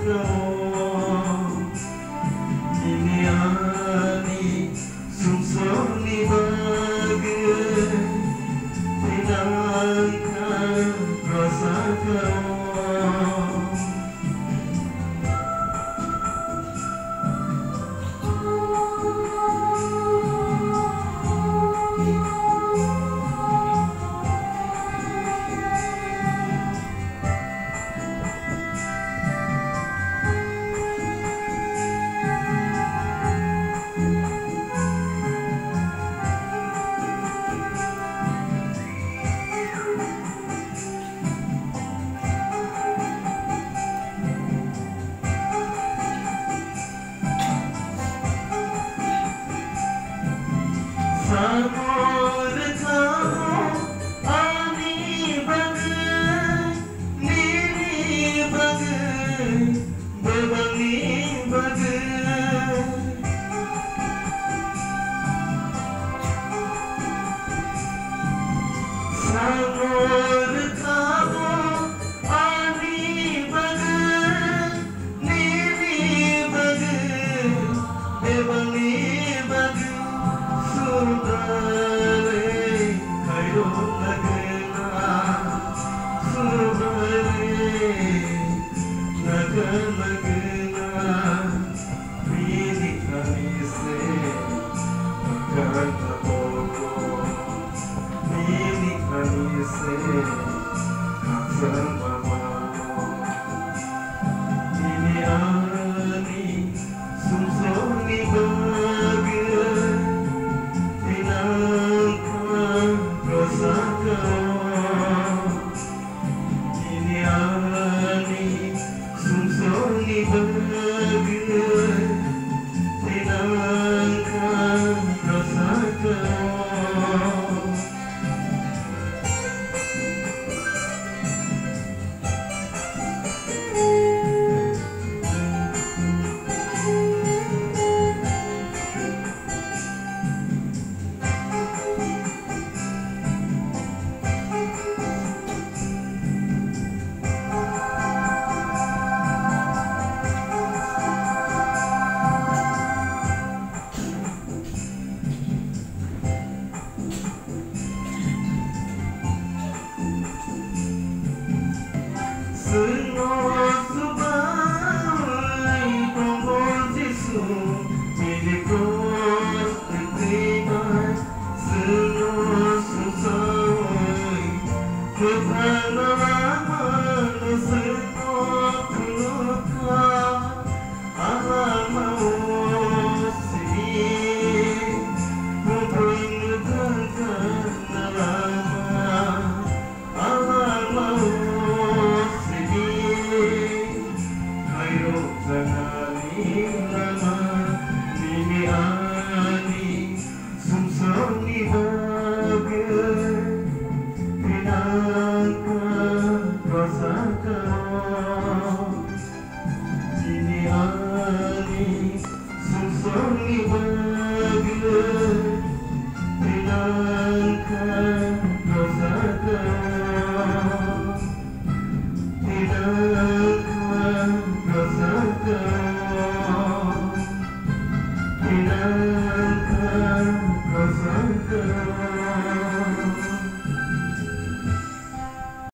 Ini ani sungsong ni bagai hilangkan rasa kau. Samur kamu ani bagai, nini bagai, bebangi bagai. Samur kamu ani bagai, nini bagai, bebangi bagai. Subare kayo nagana, subare naganagana, pili kami se magkanta poko, pili kami se kasama mo. Ini ani sungsong ni bagai. Ini ani sungsong ni bagai hilangkan rasa kau. Semua sebagai komposisi milikku diterima, semua sesuai kepandaian, semua keluka alam mau sedih memperlukan lama alam mau. Ini ani sungsong ni bagai hilangkan rasa kau. Ini ani sungsong ni bagai hilangkan rasa kau. Hilangkan rasa kau. Hilangkan rasa kau.